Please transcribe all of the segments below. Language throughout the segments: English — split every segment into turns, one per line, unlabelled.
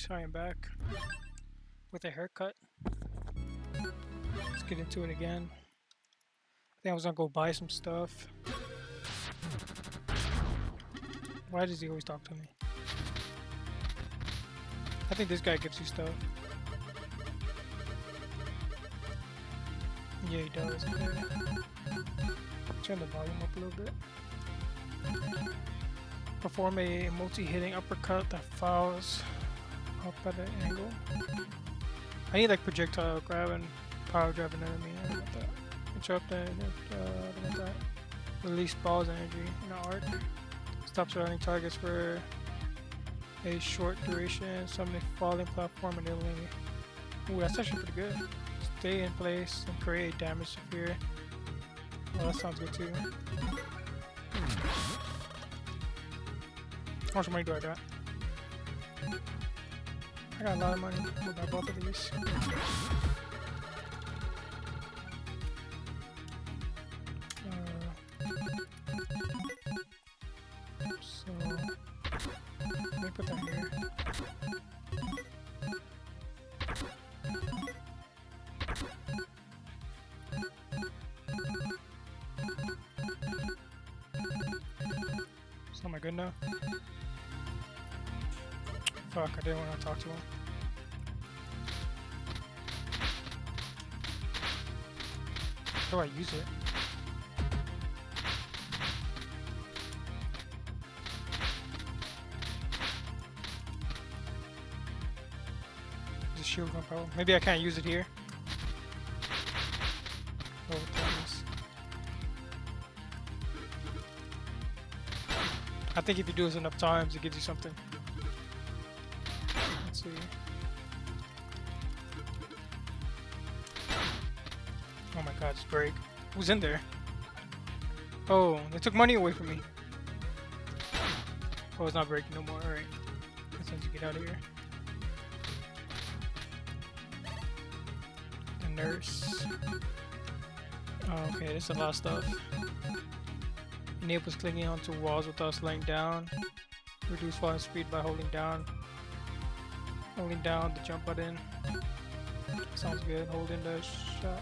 I am back with a haircut. Let's get into it again. I think I was gonna go buy some stuff. Why does he always talk to me? I think this guy gives you stuff. Yeah, he does. Okay. Turn the volume up a little bit. Perform a multi-hitting uppercut that fouls up at an angle. I need like projectile grab and power drive an enemy. I don't want that. Interrupt and I don't want that. Release balls energy in an arc. Stop surrounding targets for a short duration. Summoning falling platform and enabling. Ooh, that's actually pretty good. Stay in place and create damage sphere. Oh, that sounds good too. How much money do I got? I got a lot of money. We'll buy both of these. So let me put that here. So am I good now? Fuck, I didn't want to talk to him. How do I use it? Is it shield combo? Maybe I can't use it here. Oh, goodness. I think if you do this enough times, it gives you something. Let's see. Oh my god, it's break. Who's in there? Oh, they took money away from me. Oh, it's not breaking no more. Alright. Let's have to get out of here. The nurse. Oh, okay, this is a lot of stuff. Enables clinging onto walls without laying down. Reduce falling speed by holding down. Holding down the jump button. Sounds good. Holding the shot.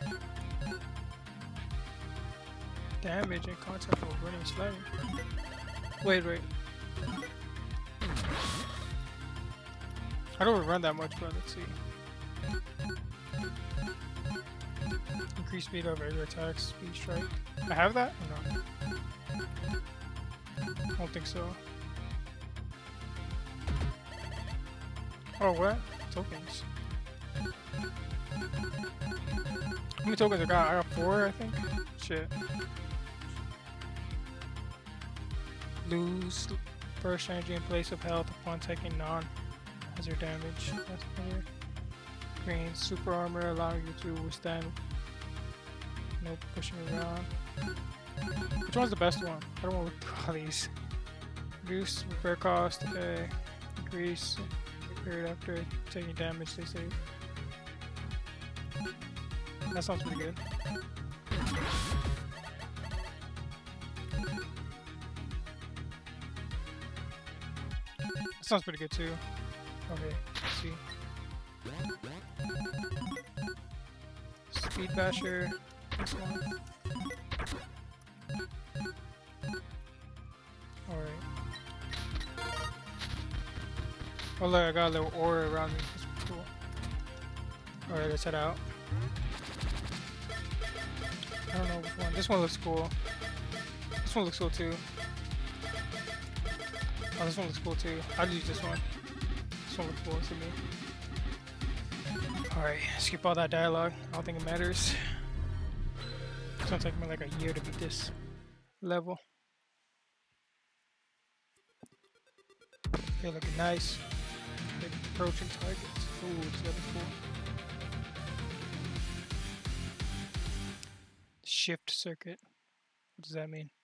Damage and contact for running sliding. Wait. I don't run that much, but let's see. Increase speed of regular attacks, speed strike. I have that? Or no? I don't think so. Oh, what? Tokens. How many tokens I got? I got 4, I think. Shit. Lose burst energy in place of health upon taking non-hazard damage. That's weird. Green super armor allowing you to withstand no pushing around. Which one's the best one? I don't want to look all these. Reduce repair cost. Okay. Increase period after taking damage. They save. That sounds pretty good. That sounds pretty good too. Okay, let's see. Speed Basher. This one. Alright. Oh look, I got a little aura around me. That's pretty cool. Alright, let's head out. I don't know which one. This one looks cool. This one looks cool too. Oh, this one looks cool too. I'll use this one. This one looks cool to me. Alright, skip all that dialogue. I don't think it matters. It's gonna take me like a year to beat this level. Okay, looking nice. Big approaching targets. Ooh, it's level 4. Shift circuit. What does that mean?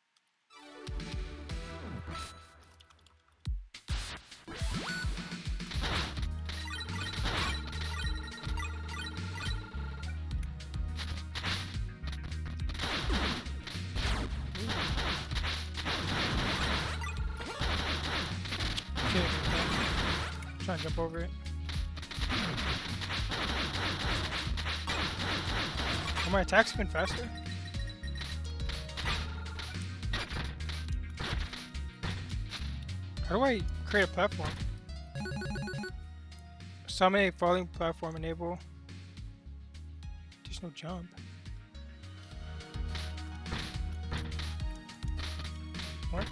trying to jump over it. Are my attacks even faster? How do I create a platform? Summon a falling platform, enable. There's no jump. What?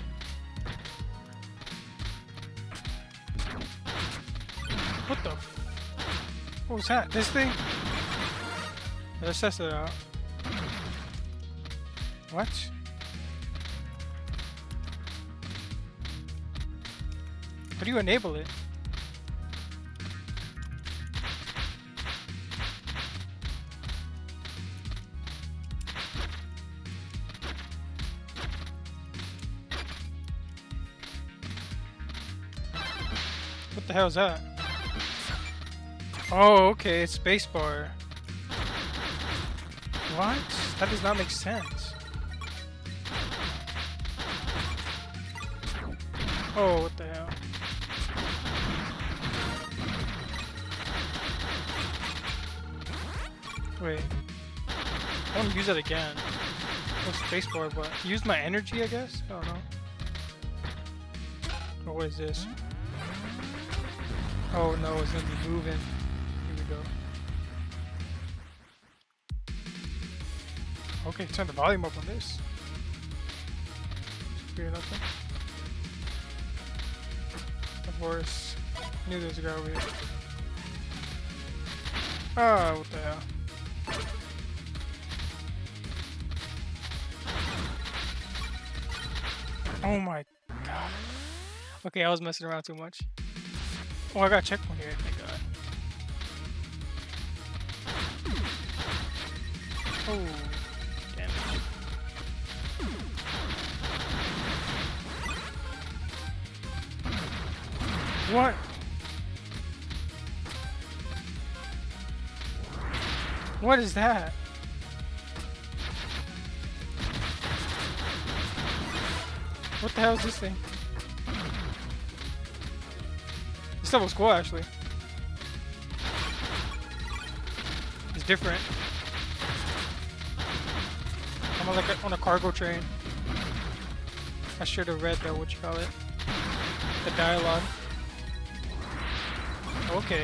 What the f— what was that? This thing? Let's test it out. What? How do you enable it? What the hell is that? Oh, okay, it's spacebar. What? That does not make sense. Oh, what the hell? Wait. I want to use that again. No spacebar, but use my energy, I guess? I don't know. Oh, what is this? Oh no, it's gonna be moving. Here we go. Okay, turn the volume up on this. Hear nothing. Of course. Knew there was a guy over here. Ah, what the hell? Oh my god. Okay, I was messing around too much. Oh, I got a checkpoint here, thank god. Oh, damn it. What? What is that? What the hell is this thing? This level's cool, actually. It's different. I'm on on a cargo train. I should have read the what you call it, the dialogue. Okay.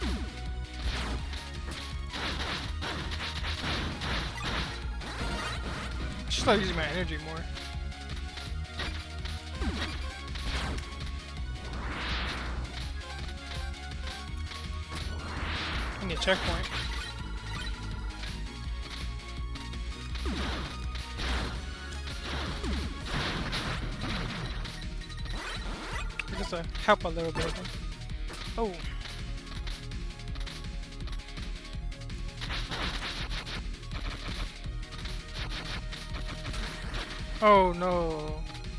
I should start using my energy more. I need a checkpoint. Just to help a little bit. Oh. Oh no.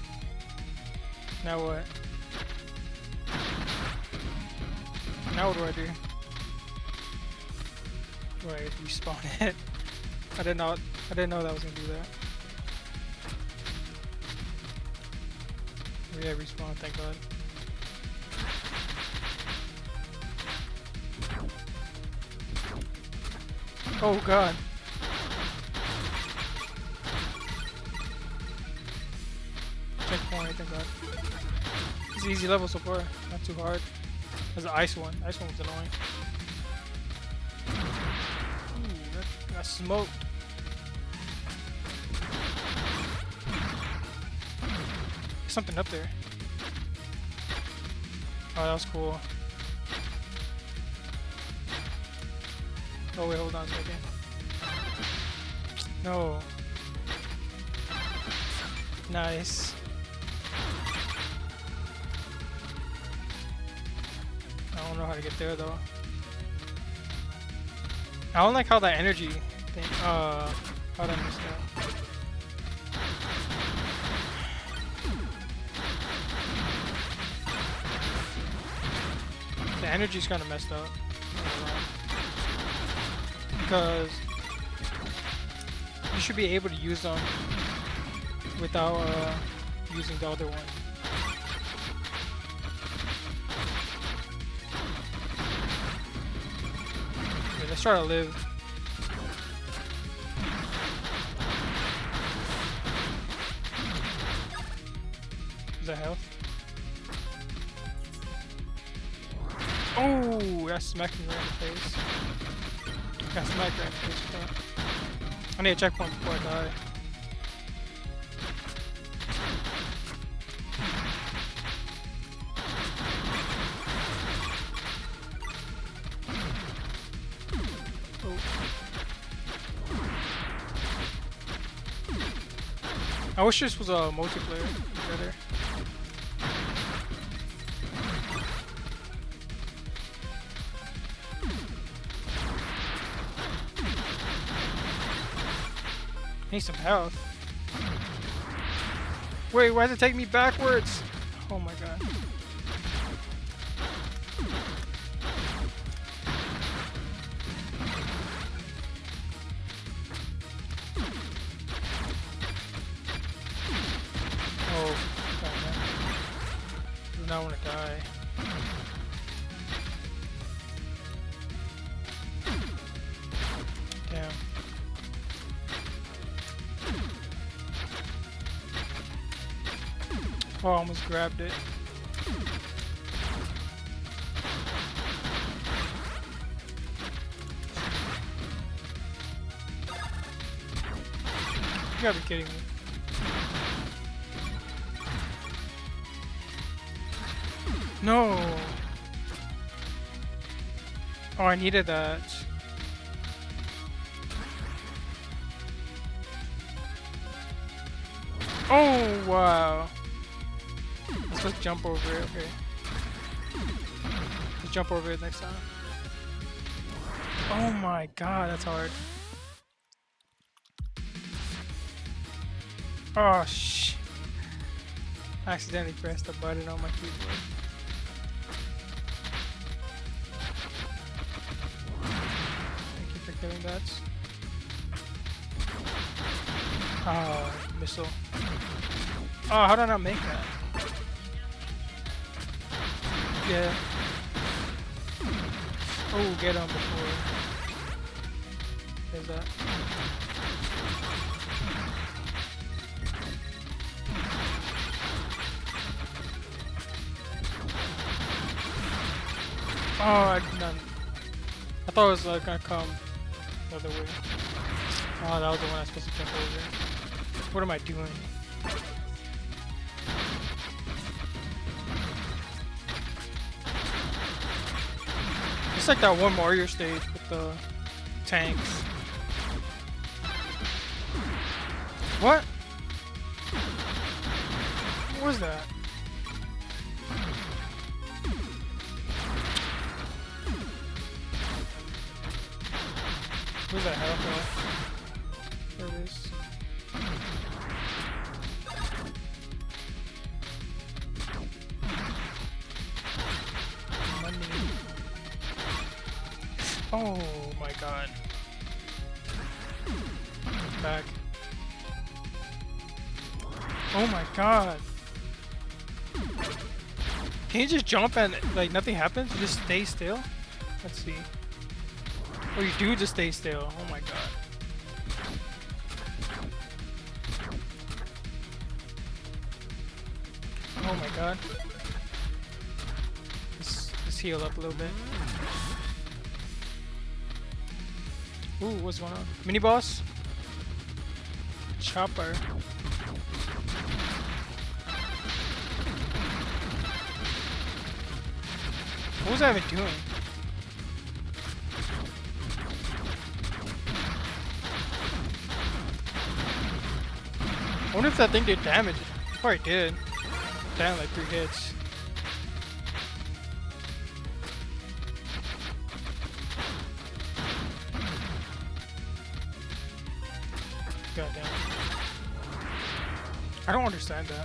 Now what? Now what do I do? Do I respawn it? I didn't know that was gonna do that. Oh, yeah, respawn, thank god. Oh god. Checkpoint, thank god. It's easy level so far, not too hard. There's the ice one. Ice one was annoying. Ooh, that got smoked. There's something up there. Oh, that was cool. Oh wait, hold on a second. No. Nice. I don't know how to get there though. I don't like how that energy thing. How did I miss that? The energy's kind of messed up. Because you should be able to use them without using the other one. let's try to live. Is that health? Oh, that smacked me right in the face. Got smacked right in the face with that. I need a checkpoint before I die. I wish this was a multiplayer better. I need some health. Wait, why does it take me backwards? Oh my god. Oh, God, man. I do not want to die. Damn. Oh, I almost grabbed it. You gotta be kidding me. No! Oh, I needed that. Oh, wow. Let's jump over it, okay. Let's jump over it next time. Oh my god, that's hard. Oh, shh. I accidentally pressed the button on my keyboard. Thank you for killing that. Oh, missile. Oh, how did I not make that? Yeah. Oh, get on before. There's that. Oh, I thought it was gonna come the other way. Oh, that was the one I was supposed to jump over. What am I doing? It's like that one Mario stage with the tanks. What? What was that? Where's that health? There it is. Money. Oh my god. Back. Oh my god. Can you just jump and like nothing happens? You just stay still? Let's see. Oh, you do just stay still. Oh my god. Oh my god. Let's heal up a little bit. Ooh, what's going on? Mini boss? Chopper. What was I even doing? I wonder if that thing did damage. It probably did. Damn, like 3 hits. Goddamn. I don't understand that.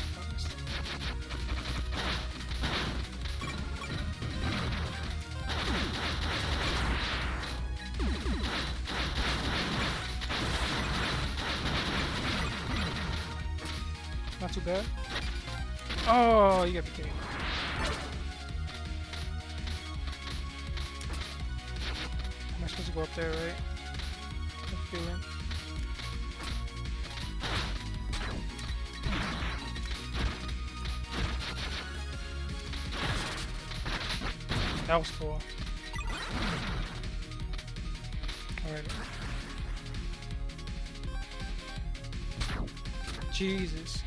Not too bad. Oh, you gotta be kidding me. Am I supposed go up there, right? I'm feeling. That was cool. Alright. Jesus.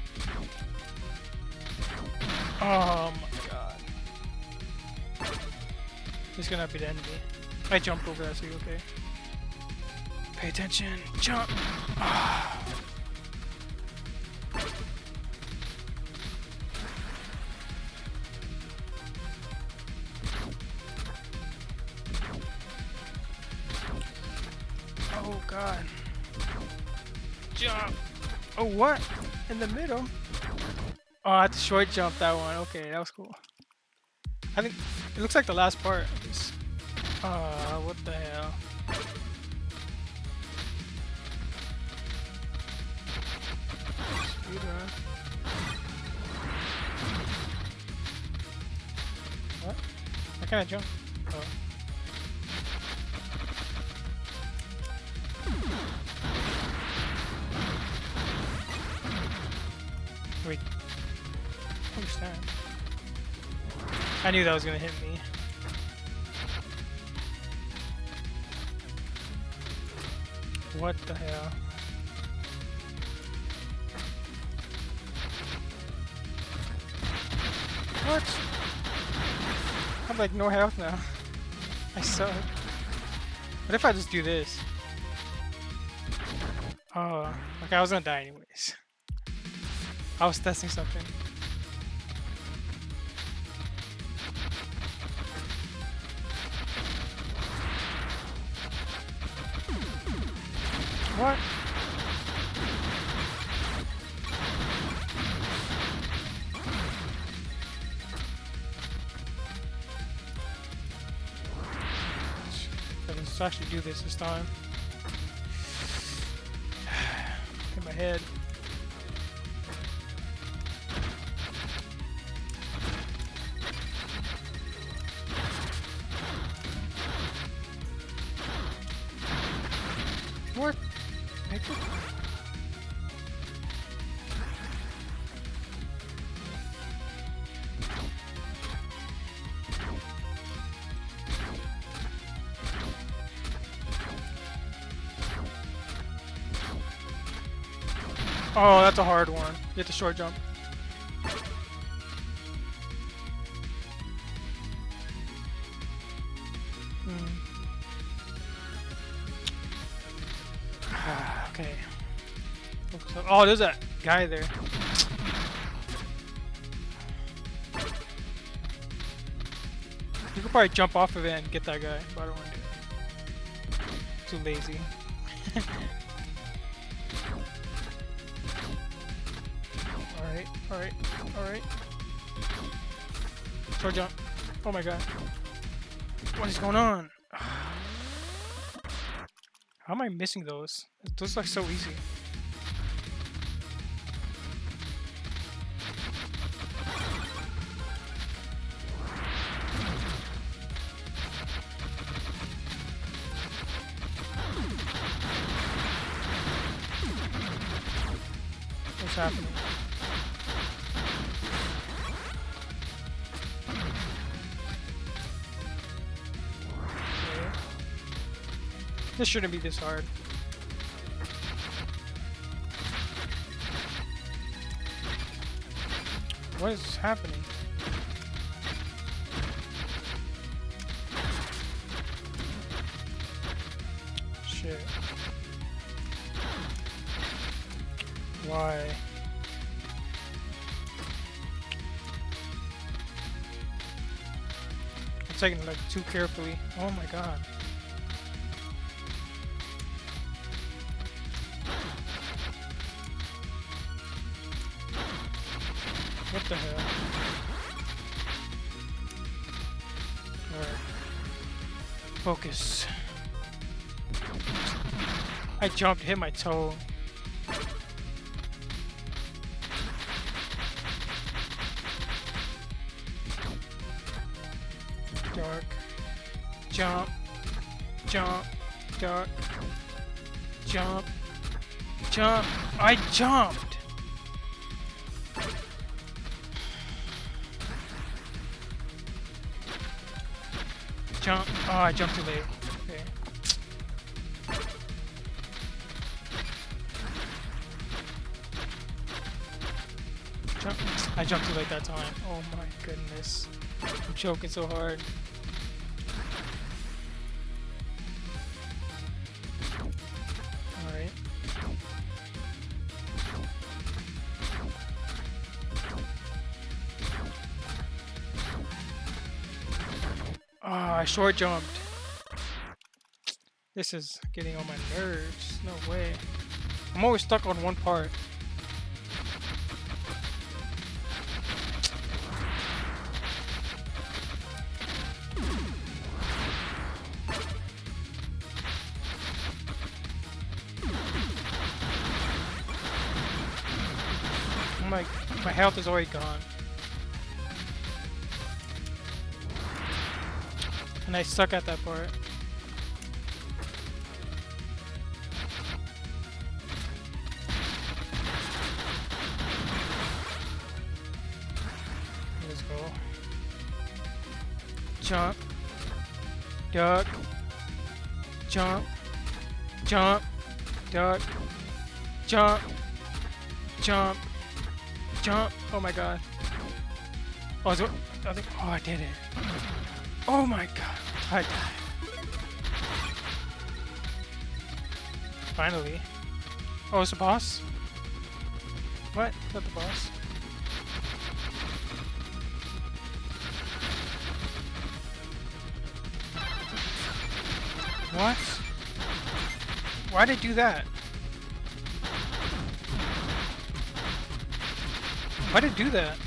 Oh my god. This is gonna be the enemy. I jumped over that, so you okay? Pay attention. Jump! Ah. Oh god. Jump! Oh, what? In the middle? Oh, I had to short jump that one. Okay, that was cool. I think it looks like the last part. What the hell? Speedrun. What? Why can't I jump? Oh. Wait. I understand. I knew that was gonna hit me. What the hell? What? I'm like no health now. I suck. What if I just do this? Oh, okay, I was gonna die anyways. I was testing something. What? Let's actually do this time. In my head. What? Make it. Oh, that's a hard one. You have to short jump. Okay. Oh, there's that guy there. You could probably jump off of it and get that guy, but I don't want to do it. Too lazy. Alright. Short jump. Oh my god. What is going on? How am I missing those? Those look so easy. What's happening? This shouldn't be this hard. What is happening? Shit. Why? I'm taking it like too carefully. Oh my god. What the hell? Alright. Focus. I jumped, hit my toe. Dark. Jump. Jump. duck, jump, jump. I jumped. Jump. Oh, I jumped too late. Okay. Jump. I jumped too late that time. Oh my goodness. I'm choking so hard. Alright. Ah, I short jumped. This is getting on my nerves. No way. I'm always stuck on one part. My health is already gone. And I suck at that part. Let's go. Jump. Duck. Jump. Jump. Duck. Jump. Jump. Jump. Oh my god. Oh, I did it. Oh my god. I died. Finally. Oh, it's the boss? What? Is that the boss? What? Why'd it do that? Why'd it do that?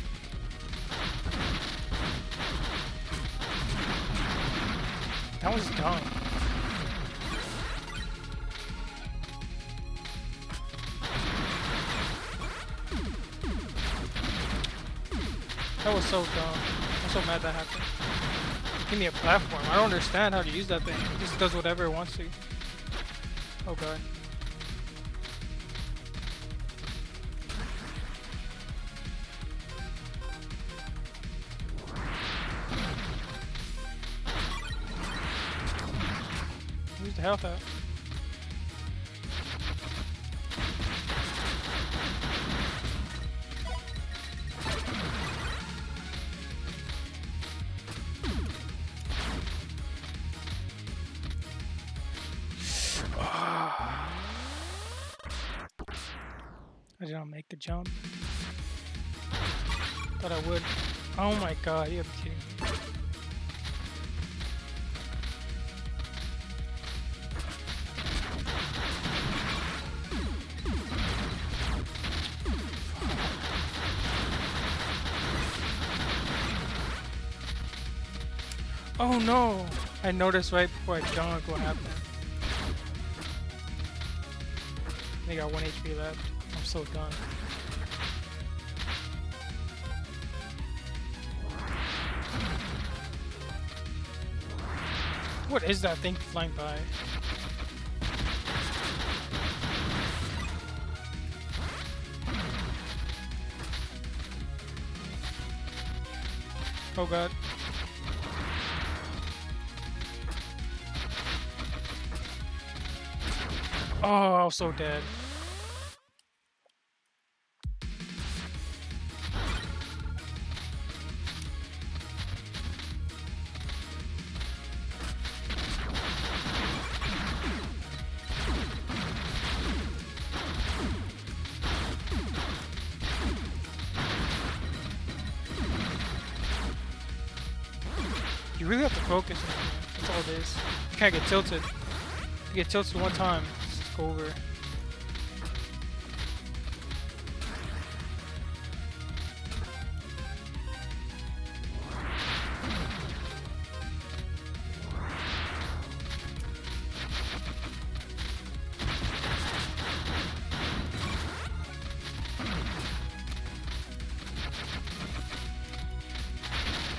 That was dumb. That was so dumb. I'm so mad that happened. Give me a platform. I don't understand how to use that thing. It just does whatever it wants to. Oh god. Where's the health at? I did not make the jump. Thought I would. Oh my god, you gotta be kidding me. Oh no! I noticed right before I jumped what happened. They got 1 HP left. I'm so done. What is that thing flying by? Oh god. Oh, I was so dead. You really have to focus, man. That's all it is. You can't get tilted. You get tilted one time, it's over.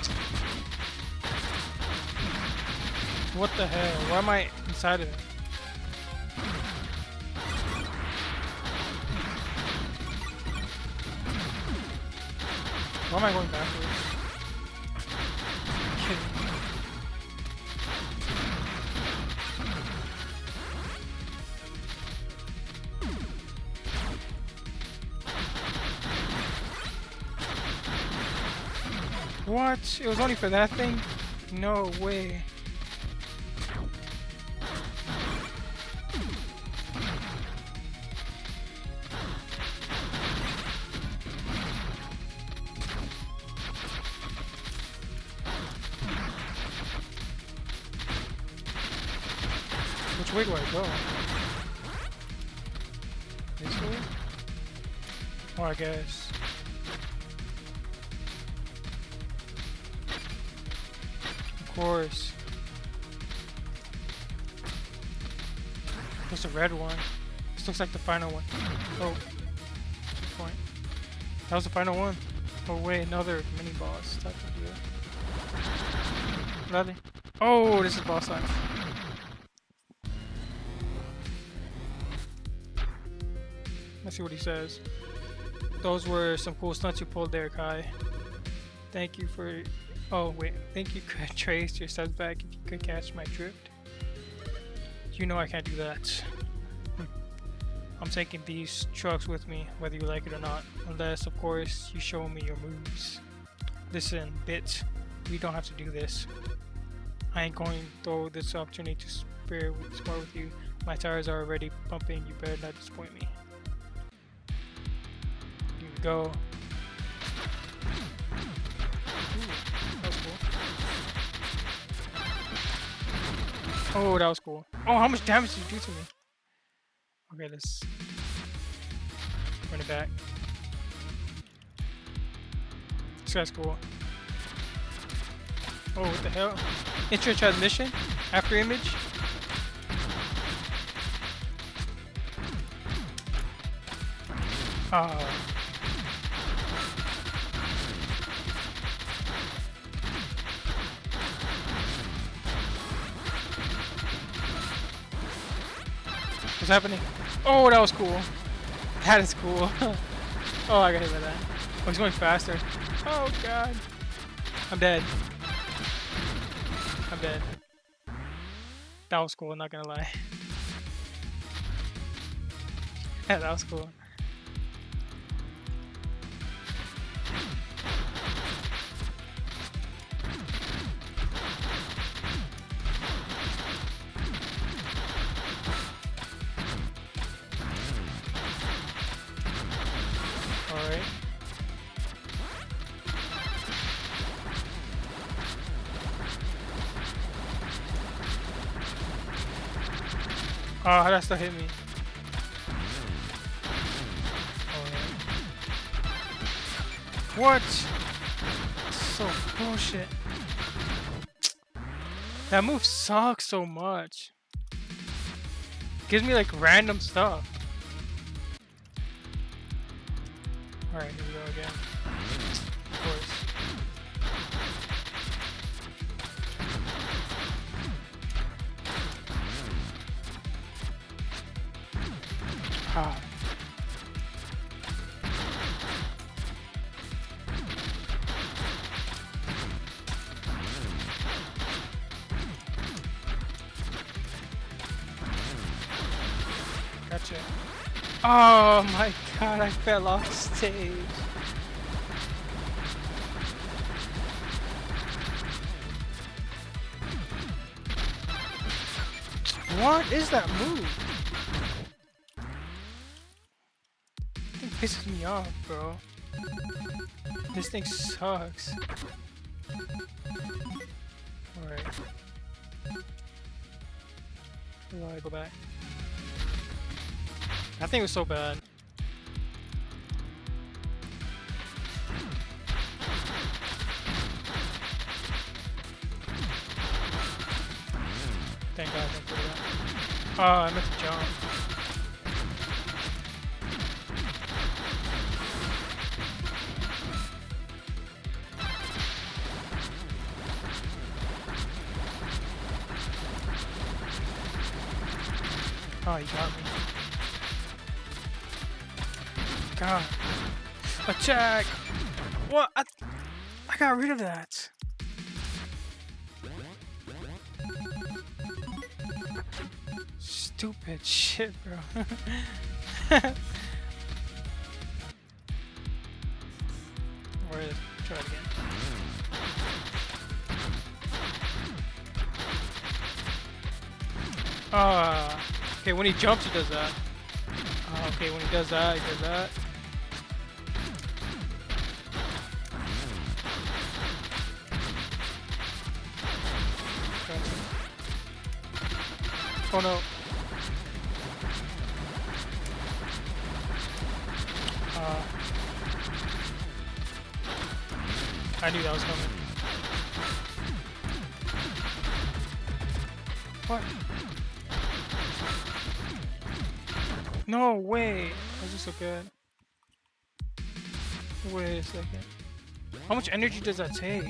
What the hell? Why am I inside of it? Why am I going backwards? Kidding me. What? It was only for that thing? No way. Which way do I go? This way? Oh, I guess. Of course. There's a red one. This looks like the final one. Oh. Checkpoint. That was the final one. Oh wait, another mini boss type of deal. Really? Oh, this is boss time. Let's see what he says. Those were some cool stunts you pulled there, Kai. Thank you for... Oh, wait. Think you could trace your steps back if you could catch my drift? You know I can't do that. I'm taking these trucks with me, whether you like it or not. Unless, of course, you show me your moves. Listen, Bit. We don't have to do this. I ain't going to throw this opportunity to spar with you. My tires are already pumping. You better not disappoint me. Here we go. That was cool. Oh, that was cool. Oh, how much damage did you do to me? Okay, let's run it back. This guy's cool. Oh, what the hell? Intro transmission? After image? What's happening? Oh, that was cool. That is cool. Oh, I got hit by that. Oh, he's going faster. Oh, God. I'm dead. I'm dead. That was cool, not gonna lie. Yeah, that was cool. Alright. Oh, that still hit me. What? So bullshit. That move sucks so much. Gives me like random stuff. Alright, here we go again. Of course. Ah. Gotcha. Oh my god, I fell off stage. What is that move? This thing pisses me off, bro. This thing sucks. Alright. Where do I go back? That thing was so bad. Thank God I didn't do that. Oh, I meant to jump. Oh, you got me. God. Attack! What? got rid of that? Stupid shit, bro. Alright, try it again. Okay, when he jumps, he does that. Okay, when he does that, he does that. Oh no. I knew that was coming. What? No way! That was just so good. Wait a second. How much energy does that take?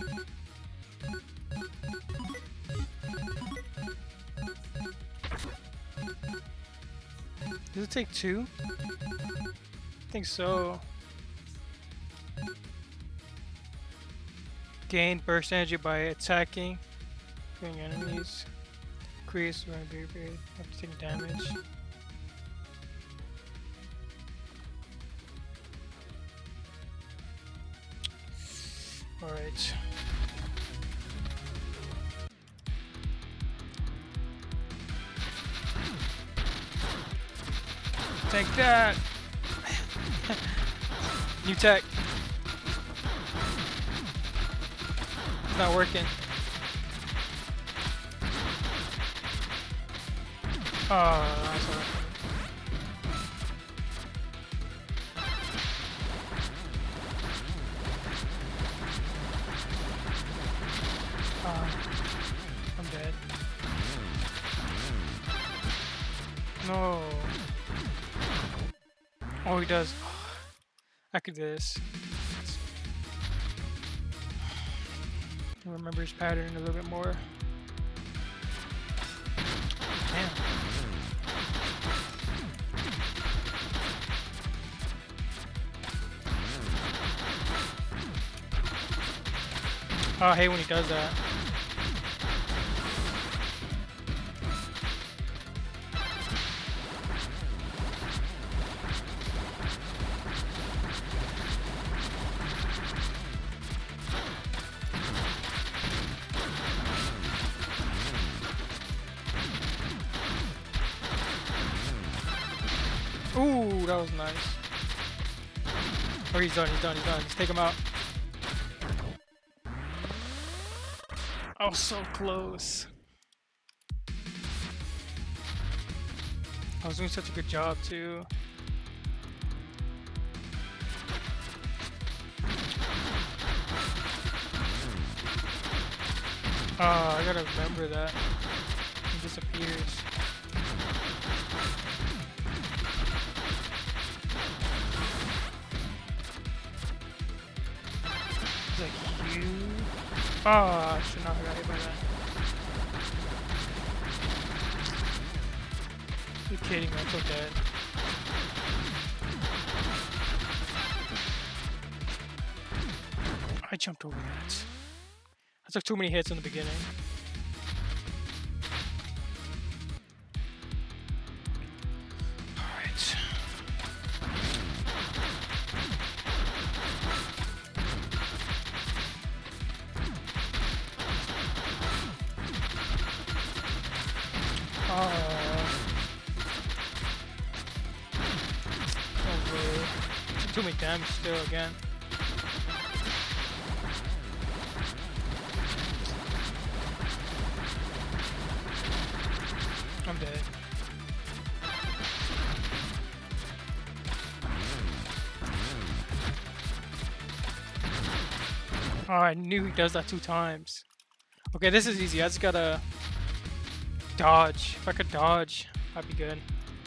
Does it take 2? I think so. Gain burst energy by attacking enemies. Increase when period after taking damage. Alright. Take that! New tech. It's not working. Oh, that's alright. I'm dead. No. Oh, he does. I could do this. Remember his pattern a little bit more. Damn. Oh, I hate when he does that. Ooh, that was nice. Oh, he's done, he's done, he's done. Let's take him out. Oh, so close. I was doing such a good job, too. Oh, I gotta remember that. He disappears. Like you. Oh, I should not have got hit by that. You're kidding me, I'm so dead. I jumped over that. I took too many hits in the beginning. Alright. Too many damage still again. I'm dead. Oh, I knew he does that 2 times. Okay, this is easy. I just gotta dodge. If I could dodge, I'd be good.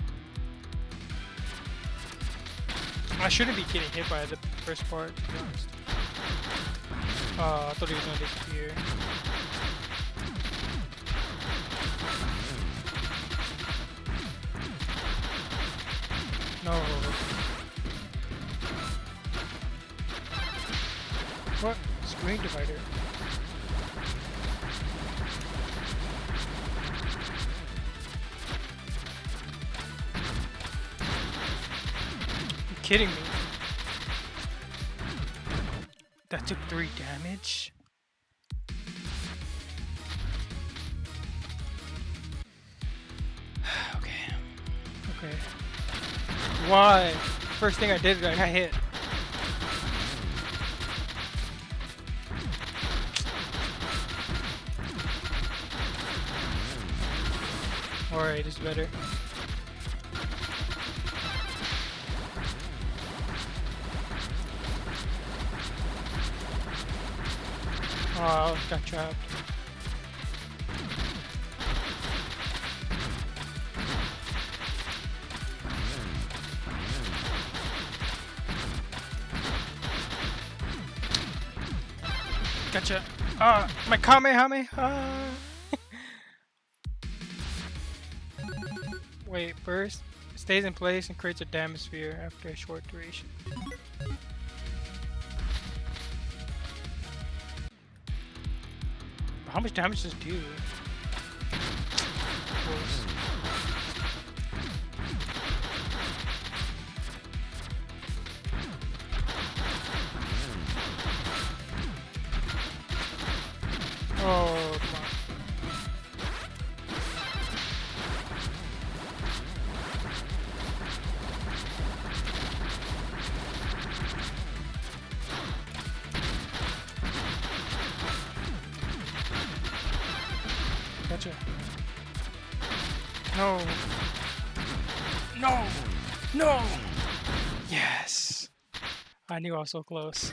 I shouldn't be getting hit by the first part, to be honest. Oh, I thought he was gonna disappear. No. What? screen divider. You kidding me? That took 3 damage? Okay. Why? First thing I did, I got hit. Alright, this is better. Oh, got trapped. Gotcha. My Kamehameha. Wait, burst stays in place and creates a damage sphere after a short duration. How much damage does it do? Oh, come on. Gotcha. No. No. No. Yes. I knew I was so close.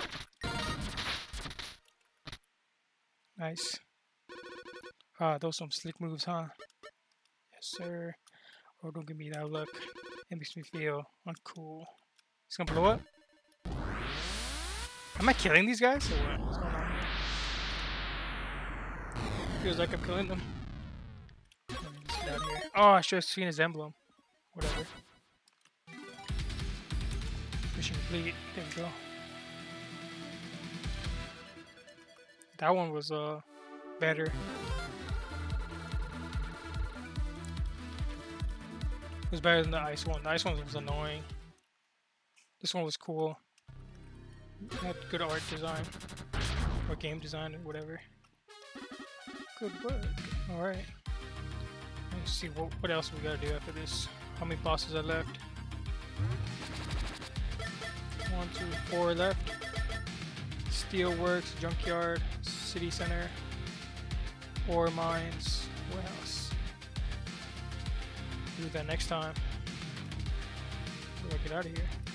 Nice. Those some slick moves, huh? Yes, sir. Oh, don't give me that look. It makes me feel uncool. It's gonna blow up? Am I killing these guys or what? What's going on here? Feels like I'm killing them. Let me just get out of here. Oh, I should have seen his emblem. Whatever. Mission complete. There we go. That one was better. It was better than the ice one. The ice one was annoying. This one was cool. It had good art design. Or game design or whatever. Good work. Alright. Let's see what else we gotta do after this. How many bosses are left? 1, 2, 4 left. Steelworks, Junkyard, City Center, Ore Mines, Warehouse. Do that next time. We'll get out of here.